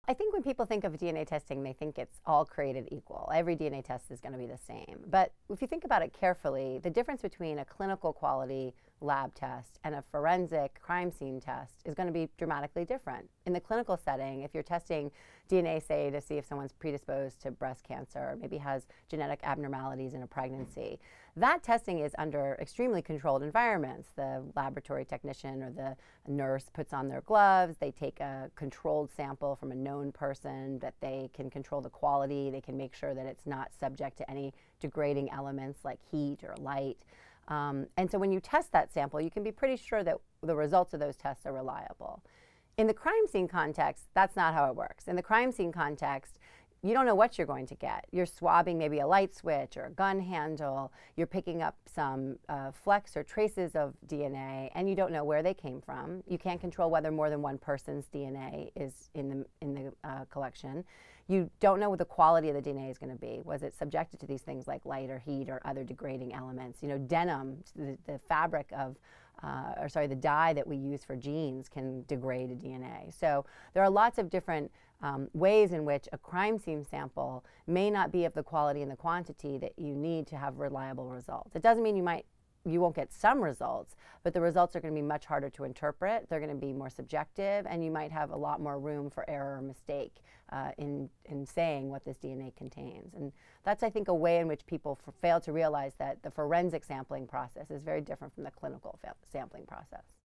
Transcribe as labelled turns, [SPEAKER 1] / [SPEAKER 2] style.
[SPEAKER 1] I think when people think of DNA testing, they think it's all created equal. Every DNA test is going to be the same. But if you think about it carefully, the difference between a clinical quality lab test and a forensic crime scene test is going to be dramatically different. In the clinical setting, if you're testing DNA, say, to see if someone's predisposed to breast cancer or maybe has genetic abnormalities in a pregnancy, that testing is under extremely controlled environments. The laboratory technician or the nurse puts on their gloves, they take a controlled sample from a known person that they can control the quality, they can make sure that it's not subject to any degrading elements like heat or light. And so when you test that sample, you can be pretty sure that the results of those tests are reliable. In the crime scene context, that's not how it works. In the crime scene context, you don't know what you're going to get. You're swabbing maybe a light switch or a gun handle. You're picking up some flecks or traces of DNA, and you don't know where they came from. You can't control whether more than one person's DNA is in the collection. You don't know what the quality of the DNA is going to be. Was it subjected to these things like light or heat or other degrading elements? You know, denim, the fabric of the dye that we use for jeans can degrade a DNA. So there are lots of different ways in which a crime scene sample may not be of the quality and the quantity that you need to have reliable results. It doesn't mean you won't get some results, but the results are going to be much harder to interpret. They're going to be more subjective, and you might have a lot more room for error or mistake in saying what this DNA contains. And that's, I think, a way in which people fail to realize that the forensic sampling process is very different from the clinical sampling process.